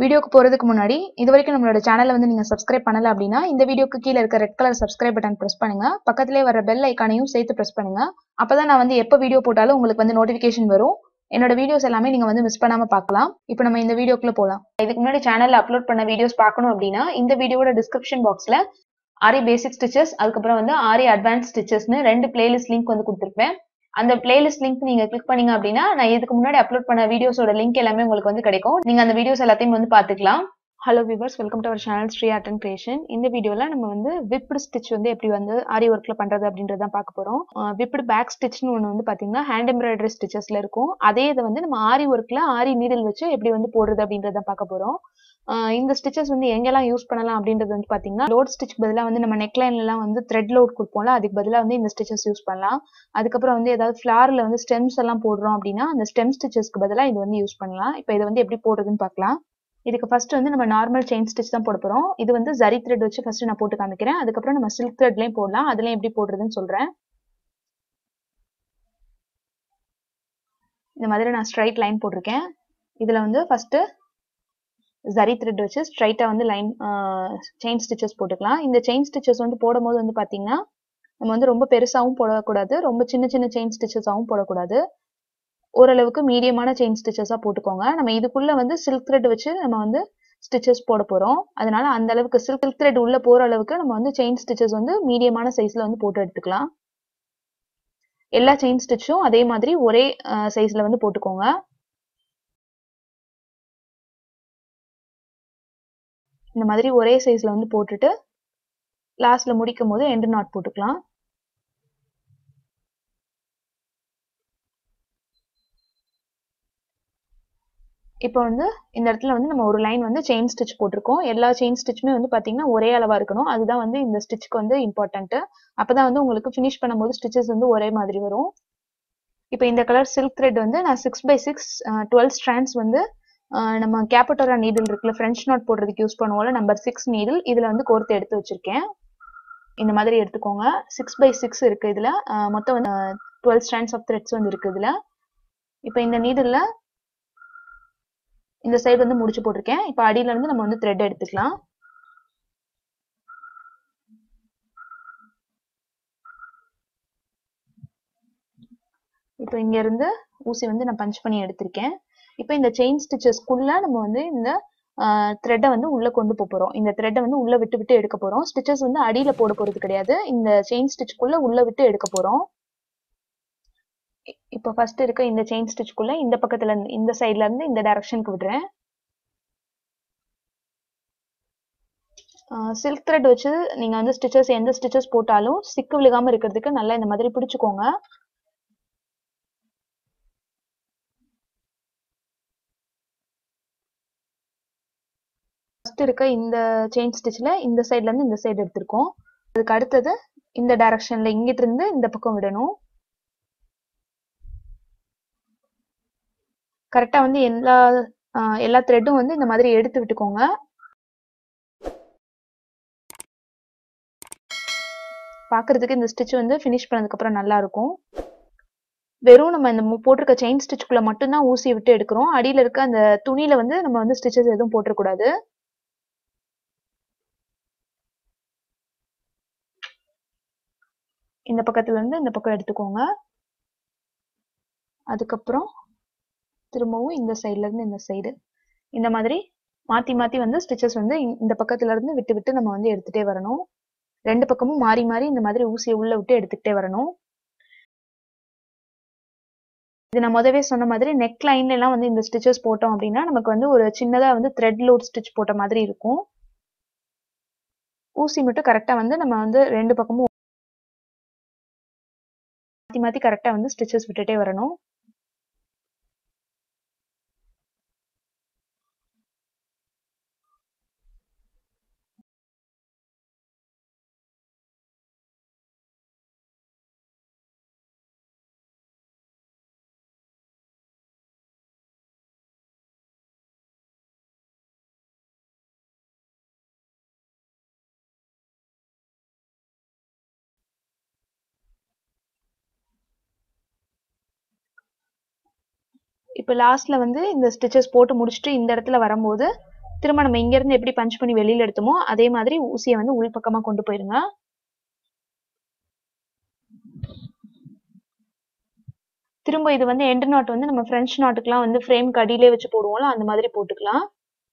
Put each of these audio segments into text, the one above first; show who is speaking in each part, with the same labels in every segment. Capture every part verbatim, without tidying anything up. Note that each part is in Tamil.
Speaker 1: வீடியோக்கு போறதுக்கு முன்னாடி இதுவரைக்கும் நம்மளோட சேனலை வந்து நீங்க சப்ஸ்கிரைப் பண்ணல அப்படின்னா இந்த வீடியோக்கு கீழ இருக்க red colour subscribe button press பண்ணுங்க. பக்கத்திலே வர பெல் ஐகானையும் சேர்த்து பிரஸ் பண்ணுங்க. அப்பதான் நான் வந்து எப்ப வீடியோ போட்டாலும் உங்களுக்கு வந்து நோட்டிபிகேஷன் வரும். என்னோட வீடியோஸ் எல்லாமே நீங்க வந்து மிஸ் பண்ணாம பார்க்கலாம். இப்போ நம்ம இந்த வீடியோக்குள்ள போலாம். இதுக்கு முன்னாடி சேனல்ல அப்லோட் பண்ண வீடியோஸ் பார்க்கணும் அப்படின்னா இந்த வீடியோவோட டிஸ்கிரிப்ஷன் பாக்ஸ்ல ஆரி பேசிக் ஸ்டிச்சஸ் அதுக்கப்புறம் வந்து ஆரி அட்வான்ஸ் ஸ்டிச்சஸ்னு ரெண்டு பிளேலிஸ்ட் லிங்க் வந்து கொடுத்துருப்பேன். அந்த பிளேலிஸ்ட் லிங்க் நீங்க கிளிக் பண்ணீங்க அப்படின்னா நான் இதுக்கு முன்னாடி அப்லோட் பண்ண வீடியோஸோட லிங்க் எல்லாமே உங்களுக்கு வந்து கிடைக்கும். நீங்க அந்த வீடியோஸ் எல்லாத்தையும் வந்து பாத்துக்கலாம். Hello viewers, welcome to our channel Sri art and creation. இந்த வீடியோல நம்ம வந்து விப்டு ஸ்டிச் வந்து எப்படி வந்து ஆரி ஒர்க்ல பண்றது அப்படின்றத பார்க்க போறோம். விப்டு பேக் ஸ்டிச்னு ஒன்று வந்து பாத்தீங்கன்னா ஹேண்ட் எம்ப்ராய்டரி ஸ்டிச்சஸ்ல இருக்கும். அதே இதை வந்து நம்ம ஆரி ஒர்க்ல ஆரி நீடில் வச்சு எப்படி வந்து போடுறது அப்படின்றத பார்க்க போறோம். இந்த ஸ்டிச்சஸ் வந்து எங்கெல்லாம் யூஸ் பண்ணலாம் அப்படின்றது வந்து பாத்தீங்கன்னா லோட் ஸ்டிச் பதிலாக வந்து நம்ம நெக் லைன்ல எல்லாம் வந்து த்ரெட் லோட் கொடுப்போம்ல, அதுக்கு பதிலாக வந்து இந்த ஸ்டிச்சஸ் யூஸ் பண்ணலாம். அதுக்கப்புறம் வந்து ஏதாவது ஃபிளார்ல வந்து ஸ்டெம்ஸ் எல்லாம் போடுறோம் அப்படின்னா அந்த ஸ்டெம் ஸ்டிச்சஸ்க்கு பதிலாக இது வந்து யூஸ் பண்ணலாம். இப்போ இதை வந்து எப்படி போடுறதுன்னு பார்க்கலாம். இதுக்கு ஃபர்ஸ்ட் வந்து நம்ம நார்மல் செயின் ஸ்டிச் தான் போட போறோம். இது வந்து ஜரி த்ரெட் வச்சு ஃபர்ஸ்ட் நான் போட்டு காமிக்கிறேன். அதுக்கப்புறம் நம்ம சில்க் த்ரெட்லயும் போடலாம், அதுலயும் எப்படி போடுறதுன்னு சொல்றேன். இந்த மாதிரி நான் ஸ்ட்ரைட் லைன் போட்டிருக்கேன். இதுல வந்து ஃபர்ஸ்ட் ஜரி த்ரெட் வச்சு ஸ்ட்ரைட்டா வந்து லைன் செயின் ஸ்டிச்சஸ் போட்டுக்கலாம். இந்த செயின் ஸ்டிச்சஸ் வந்து போடும் போது வந்து பாத்தீங்கன்னா நம்ம வந்து ரொம்ப பெருசாவும் போடக்கூடாது, ரொம்ப சின்ன சின்ன செயின் ஸ்டிச்சஸாவும் போடக்கூடாது. ஓரளவுக்கு மீடியமான செயின் ஸ்டிச்சஸா போட்டுக்கோங்க. நம்ம இதுக்குள்ள வந்து சில்க் த்ரெட் வச்சு நம்ம வந்து ஸ்டிச்சஸ் போட போறோம். அதனால அந்த அளவுக்கு சில்க் த்ரெட் உள்ள போற அளவுக்கு நம்ம வந்து செயின் ஸ்டிச்சஸ் வந்து மீடியமான சைஸ்ல வந்து போட்டு எடுத்துக்கலாம். எல்லா செயின் ஸ்டிச்சும் அதே மாதிரி ஒரே சைஸ்ல வந்து போட்டுக்கோங்க. இந்த மாதிரி ஒரே சைஸ்ல வந்து போட்டுட்டு லாஸ்ட்ல முடிக்கும் போது எண்ட் நாட் போட்டுக்கலாம். இப்போ வந்து இந்த இடத்துல வந்து நம்ம ஒரு லைன் வந்து செயின் ஸ்டிச் போட்டிருக்கோம். எல்லா செயின் ஸ்டிச்சுமே வந்து பாத்தீங்கன்னா ஒரே அளவா இருக்கணும். அதுதான் வந்து இந்த ஸ்டிச்சுக்கு வந்து இம்பார்ட்டன்ட். அப்பதான் வந்து உங்களுக்கு ஃபினிஷ் பண்ணும்போது ஸ்டிச்சஸ் வந்து ஒரே மாதிரி வரும். இப்போ இந்த கலர் சில்க் த்ரெட் வந்து நான் six by six twelve strands வந்து நம்ம கேப்பட்டோரா நீடில் இருக்குல்ல, ஃப்ரெஞ்ச் நாட் போடுறதுக்கு யூஸ் பண்ணுவோம்ல, நம்பர் சிக்ஸ் நீடில், இதுல வந்து கோர்த்து எடுத்து வச்சிருக்கேன். இந்த மாதிரி எடுத்துக்கோங்க. சிக்ஸ் பை சிக்ஸ் இருக்கு இதுல. மொத்தம் வந்து டுவெல் ஸ்ட்ராண்ட்ஸ் ஆஃப் த்ரெட்ஸ் வந்து இருக்கு இதுல. இப்போ இந்த நீடில்ல இந்த சைடு வந்து முடிச்சு போட்டிருக்கேன். இப்போ அடியில இருந்து நம்ம வந்து த்ரெட் எடுத்துக்கலாம். இப்போ இங்க இருந்து ஊசி வந்து நான் பஞ்ச் பண்ணி எடுத்திருக்கேன். இப்போ இந்த செயின் ஸ்டிச்சஸ்க்குள்ள நம்ம வந்து இந்த த்ரெட்டை வந்து உள்ள கொண்டு போறோம். இந்த த்ரெட்டை வந்து உள்ள விட்டு விட்டு எடுக்க போறோம். ஸ்டிச்சஸ் வந்து அடியில போட போறது கிடையாது, இந்த செயின் ஸ்டிச்சுக்குள்ள உள்ள விட்டு எடுக்க போறோம். இப்போ ஃபர்ஸ்ட் இருக்க இந்த செயின் ஸ்டிச்சுக்குள்ள இந்த பக்கத்துல இருந்து இந்த சைட்ல இருந்து இந்த டைரக்ஷனுக்கு விடுறேன். சில்க் த்ரெட் வச்சு நீங்க வந்து ஸ்டிச்சஸ் எந்த ஸ்டிச்சஸ் போட்டாலும் சிக்கு விழுகாம இருக்கிறதுக்கு நல்லா இந்த மாதிரி பிடிச்சுக்கோங்க. ஃபர்ஸ்ட் இருக்க இந்த செயின் ஸ்டிச்ல இந்த சைட்ல இருந்து இந்த சைடு எடுத்திருக்கோம். அதுக்கு அடுத்தது இந்த டைரக்ஷன்ல இங்கிட்டு இருந்து இந்த பக்கம் விடணும். கரெக்டா வந்து எல்லா எல்லா த்ரெட்டும் வந்து இந்த மாதிரி எடுத்து விட்டுக்கோங்க. பாக்குறதுக்கு இந்த ஸ்டிச் வந்து ஃபினிஷ் பண்ணதுக்கு அப்புறம் நல்லா இருக்கும். வெறும் நம்ம இந்த போட்டிருக்க செயின் ஸ்டிச்சுக்குள்ள மட்டும்தான் ஊசி விட்டு எடுக்கிறோம். அடியில இருக்க அந்த துணியில வந்து நம்ம வந்து ஸ்டிச்சஸ் எதுவும் போட்டுறக்கூடாது. இந்த பக்கத்துல இருந்து இந்த பக்கம் எடுத்துக்கோங்க. அதுக்கப்புறம் திரும்பவும் இந்த சைட்ல இருந்து இந்த சைடு இந்த மாதிரி மாத்தி மாத்தி வந்து ஸ்டிச்சஸ் வந்து இந்த பக்கத்துல இருந்து விட்டு விட்டு நம்ம வந்து எடுத்துட்டே வரணும். ரெண்டு பக்கமும் மாறி மாறி இந்த மாதிரி ஊசியை உள்ள விட்டு எடுத்துக்கிட்டே வரணும். இது நான் முதவே சொன்ன மாதிரி நெக் லைன்ல எல்லாம் வந்து இந்த ஸ்டிச்சஸ் போட்டோம் அப்படின்னா நமக்கு வந்து ஒரு சின்னதா வந்து த்ரெட் லோட் ஸ்டிச் போட்ட மாதிரி இருக்கும். ஊசி மட்டும் கரெக்டா வந்து நம்ம வந்து ரெண்டு பக்கமும் மாத்தி மாத்தி கரெக்டா வந்து ஸ்டிச்சஸ் விட்டுட்டே வரணும். இப்போ லாஸ்ட்ல வந்து இந்த ஸ்டிச்சஸ் போட்டு முடிச்சுட்டு இந்த இடத்துல வரும்போது திரும்ப நம்ம இங்க இருந்து எப்படி பஞ்ச் பண்ணி வெளியில எடுத்தோமோ அதே மாதிரி ஊசியை வந்து உள் பக்கமா கொண்டு போயிருங்க. திரும்ப இது வந்து எண்ட் நாட் வந்து நம்ம ஃப்ரெஞ்ச் நாட்டுக்குலாம் வந்து ஃப்ரேம்க்கு அடியிலே வச்சு போடுவோம்ல அந்த மாதிரி போட்டுக்கலாம்.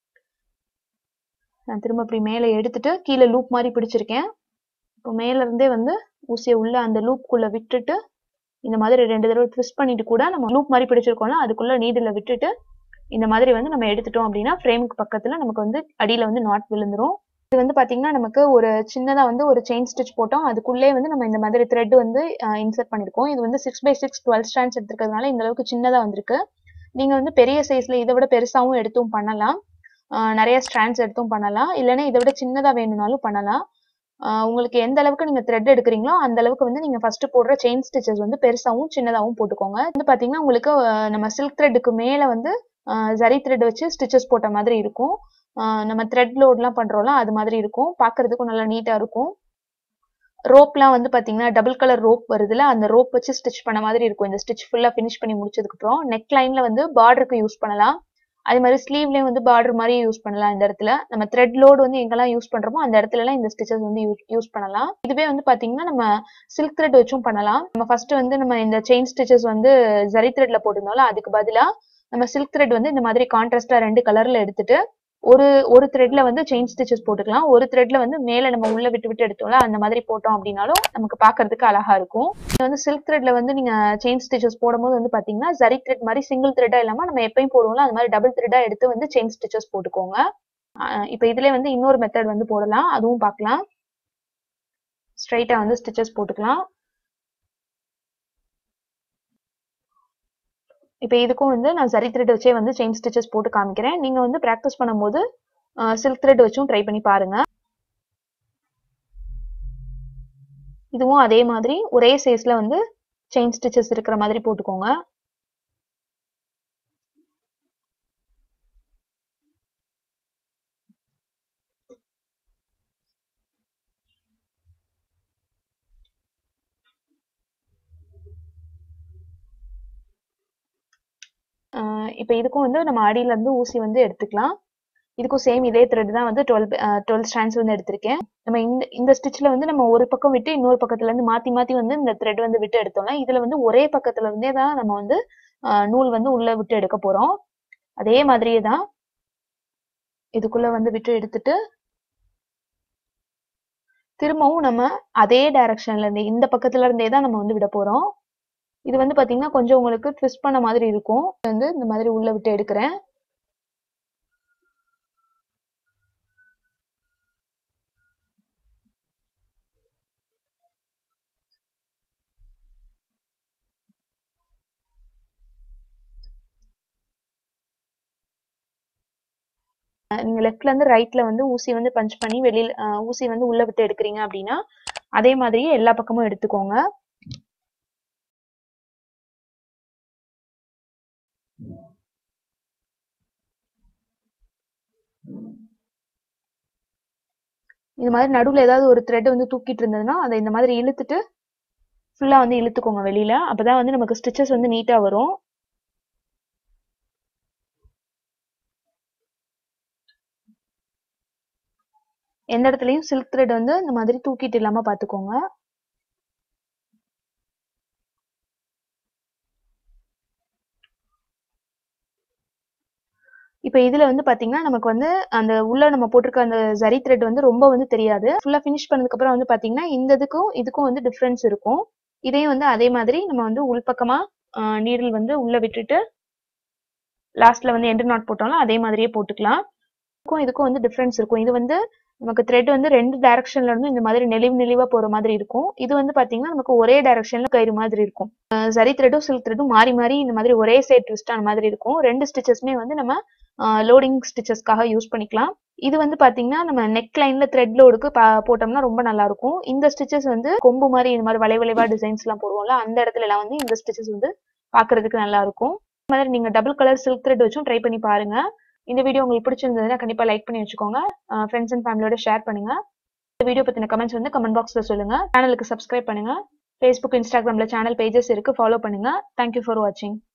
Speaker 1: நான் திரும்ப இப்படி மேலே எடுத்துட்டு கீழே லூப் மாதிரி பிடிச்சிருக்கேன். இப்போ மேல இருந்தே வந்து ஊசியை உள்ள அந்த லூப்குள்ள விட்டுட்டு இந்த மாதிரி ரெண்டு தடவை ட்விஸ்ட் பண்ணிட்டு கூட நம்ம லூப் மாதிரி பிடிச்சிருக்கோம்ல அதுக்குள்ள நீடில் விட்டுட்டு இந்த மாதிரி வந்து நம்ம எடுத்துட்டோம் அப்படின்னா ஃப்ரேமுக்கு பக்கத்துல நமக்கு வந்து அடியில வந்து நாட் விழுந்துரும். இது வந்து பாத்தீங்கன்னா நமக்கு ஒரு சின்னதா வந்து ஒரு செயின் ஸ்டிச் போட்டோம். அதுக்குள்ளே வந்து நம்ம இந்த மாதிரி த்ரெட் வந்து இன்சர்ட் பண்ணிருக்கோம். இது வந்து six by six twelve stands எடுத்துக்கிறதுனால இந்த அளவுக்கு சின்னதா வந்திருக்கு. நீங்க வந்து பெரிய சைஸ்ல இதை விட பெருசாவும் எடுத்தும் பண்ணலாம். நிறைய ஸ்ட்ராண்ட்ஸ் எடுத்தும் பண்ணலாம். இல்லைன்னா இதை விட சின்னதா வேணும்னாலும் பண்ணலாம். உங்களுக்கு எந்த அளவுக்கு நீங்க த்ரெட் எடுக்கிறீங்களோ அந்த அளவுக்கு வந்து நீங்க ஃபர்ஸ்ட் போடுற செயின் ஸ்டிச்சஸ் வந்து பெருசாவும் சின்னதாவும் போட்டுக்கோங்க. வந்து பாத்தீங்கன்னா உங்களுக்கு நம்ம சில்க் த்ரெட்டுக்கு மேல வந்து ஜரி த்ரெட் வச்சு ஸ்டிச்சஸ் போட்ட மாதிரி இருக்கும். நம்ம த்ரெட் லோட்லாம் பண்றோம்ல அது மாதிரி இருக்கும். பாக்குறதுக்கும் நல்லா நீட்டா இருக்கும். ரோப்லாம் வந்து பாத்தீங்கன்னா டபுள் கலர் ரோப் வருதுல அந்த ரோப் வச்சு ஸ்டிச் பண்ண மாதிரி இருக்கும். இந்த ஸ்டிச் ஃபுல்லா ஃபினிஷ் பண்ணி முடிச்சதுக்கு அப்புறம் நெக் லைன்ல வந்து பார்டருக்கு யூஸ் பண்ணலாம். அதே மாதிரி ஸ்லீவ்லயும் வந்து பார்டர் மாதிரி யூஸ் பண்ணலாம். இந்த இடத்துல நம்ம த்ரெட் லோடு வந்து எங்கெல்லாம் யூஸ் பண்றோமோ அந்த இடத்துல எல்லாம் இந்த ஸ்டிச்சஸ் வந்து யூஸ் பண்ணலாம். இதுவே வந்து பாத்தீங்கன்னா நம்ம சில்க் த்ரெட் வச்சும் பண்ணலாம். நம்ம ஃபர்ஸ்ட் வந்து நம்ம இந்த செயின் ஸ்டிச்சஸ் வந்து ஜரி த்ரெட்ல போட்டிருந்தோம்ல அதுக்கு பதிலா நம்ம சில்க் த்ரெட் வந்து இந்த மாதிரி கான்ட்ராஸ்டா ரெண்டு கலர்ல எடுத்துட்டு ஒரு ஒரு த்ரெட்ல வந்து செயின் ஸ்டிச்சஸ் போட்டுக்கலாம். ஒரு த்ரெட்ல வந்து மேல நம்ம உள்ள விட்டு விட்டு எடுத்தோம்ல அந்த மாதிரி போட்டோம் அப்படின்னாலும் நமக்கு பாக்குறதுக்கு அழகா இருக்கும். இது வந்து சில்க் த்ரெட்ல வந்து நீங்க செயின் ஸ்டிச்சஸ் போடும்போது வந்து பாத்தீங்கன்னா ஜரி த்ரெட் மாதிரி சிங்கிள் த்ரெட்டா இல்லாம நம்ம எப்பயும் போடுவோம்ல அது மாதிரி டபுள் த்ரெட்டா எடுத்து வந்து செயின் ஸ்டிச்சஸ் போட்டுக்கோங்க. இப்ப இதுல வந்து இன்னொரு மெத்தட் வந்து போடலாம், அதுவும் பார்க்கலாம். ஸ்ட்ரைட்டா வந்து ஸ்டிச்சஸ் போட்டுக்கலாம். இப்போ இதுக்கும் வந்து நான் ஜரி த்ரெட் வச்சே வந்து செயின் ஸ்டிச்சஸ் போட்டு காமிக்கிறேன். நீங்க வந்து பிராக்டிஸ் பண்ணும்போது சில்க் த்ரெட் வச்சும் ட்ரை பண்ணி பாருங்க. இதுவும் அதே மாதிரி ஒரே சைஸ்ல வந்து செயின் ஸ்டிச்சஸ் இருக்கிற மாதிரி போட்டுக்கோங்க. இப்போ இதுக்கும் வந்து நம்ம அடியில இருந்து ஊசி வந்து எடுத்துக்கலாம். இதுக்கும் சேம் இதே த்ரெட் தான் வந்து டுவெல் டுவெல் ஸ்டாண்ட்ஸ் வந்து எடுத்திருக்கேன். நம்ம இந்த இந்த ஸ்டிச்ல வந்து நம்ம ஒரு பக்கம் விட்டு இன்னொரு பக்கத்துல இருந்து மாத்தி மாத்தி வந்து இந்த த்ரெட் வந்து விட்டு எடுத்தோம்னா இதுல வந்து ஒரே பக்கத்துல இருந்தே தான் நம்ம வந்து நூல் வந்து உள்ள விட்டு எடுக்க போறோம். அதே மாதிரியே தான் இதுக்குள்ள வந்து விட்டு எடுத்துட்டு திரும்பவும் நம்ம அதே டைரக்ஷன்ல இருந்து இந்த பக்கத்துல இருந்தே தான் நம்ம வந்து விட போறோம். இது வந்து பாத்தீங்கன்னா கொஞ்சம் உங்களுக்கு ட்விஸ்ட் பண்ண மாதிரி இருக்கும். வந்து இந்த மாதிரி உள்ள விட்டு எடுக்கிறேன். நீங்க லெஃப்ட்ல இருந்து ரைட்ல வந்து ஊசி வந்து பஞ்ச் பண்ணி வெளியில ஊசி வந்து உள்ள விட்டு எடுக்கிறீங்க அப்படின்னா அதே மாதிரியே எல்லா பக்கமும் எடுத்துக்கோங்க. இது மாதிரி நடுவுல ஏதாவது ஒரு த்ரெட் வந்து தூக்கிட்டு இருந்ததுன்னா அதை இந்த மாதிரி இழுத்துட்டு ஃபுல்லா வந்து இழுத்துக்கோங்க வெளியில. அப்பதான் வந்து நமக்கு ஸ்டிச்சஸ் வந்து நீட்டா வரும். எந்த இடத்துலயும் சில்க் த்ரெட் வந்து இந்த மாதிரி தூக்கிட்டு இல்லாம பாத்துக்கோங்க. இப்ப இதுல வந்து பாத்தீங்கன்னா நமக்கு வந்து அந்த உள்ள நம்ம போட்டிருக்க அந்த ஜரி த்ரெட் வந்து ரொம்ப வந்து தெரியாது. ஃபுல்லா ஃபினிஷ் பண்ணதுக்கு அப்புறம் வந்து பாத்தீங்கன்னா இந்த இதுக்கும் இதுக்கும் வந்து டிஃபரன்ஸ் இருக்கும். இதையும் வந்து அதே மாதிரி நம்ம வந்து உள்பக்கமா நீடில் வந்து உள்ள விட்டுட்டு லாஸ்ட்ல வந்து எண்ட் நாட் போட்டோம்ல அதே மாதிரியே போட்டுக்கலாம். இதுக்கும் இதுக்கும் வந்து டிஃபரன்ஸ் இருக்கும். இது வந்து நமக்கு த்ரெட் வந்து ரெண்டு டைரக்ஷன்ல இருந்து இந்த மாதிரி நெளிவு நெளிவா போற மாதிரி இருக்கும். இது வந்து பாத்தீங்கன்னா நமக்கு ஒரே டைரக்ஷன்ல கயிறு மாதிரி இருக்கும். ஜரி த்ரெட்டும் சில்க் த்ரெட்டும் மாறி மாறி இந்த மாதிரி ஒரே சைட் ட்விஸ்ட் ஆன மாதிரி இருக்கும். ரெண்டு ஸ்டிச்சஸ்மே வந்து நம்ம லோடிங் ஸ்டிச்சஸ்க்காக யூஸ் பண்ணிக்கலாம். இது வந்து பாத்தீங்கன்னா நம்ம நெக் லைன்ல த்ரெட் லோடுக்கு போட்டோம்னா ரொம்ப நல்லா இருக்கும். இந்த ஸ்டிச்சஸ் வந்து கொம்பு மாதிரி இந்த மாதிரி வளை வளைவா டிசைன்ஸ் எல்லாம் போடுவோம்ல அந்த இடத்துல எல்லாம் வந்து இந்த ஸ்டிச்சஸ் வந்து பாக்குறதுக்கு நல்லா இருக்கும். இந்த மாதிரி நீங்க டபுள் கலர் சில்க் த்ரெட் வச்சும் ட்ரை பண்ணி பாருங்க. இந்த வீடியோ உங்களுக்கு பிடிச்சிருந்ததுன்னா கண்டிப்பா லைக் பண்ணி வச்சுக்கோங்க. ஃப்ரெண்ட்ஸ் அண்ட் ஃபேமிலியோட ஷேர் பண்ணுங்க. இந்த வீடியோ பத்தின கமெண்ட்ஸ் வந்து கமெண்ட் பாக்ஸ்ல சொல்லுங்க. சேனலுக்கு சப்ஸ்கிரைப் பண்ணுங்க. ஃபேஸ்புக், இன்ஸ்டாகிராம்ல சேனல் பேஜஸ் இருக்கு, ஃபாலோ பண்ணுங்க. தேங்க்யூ ஃபார் வாட்சிங்.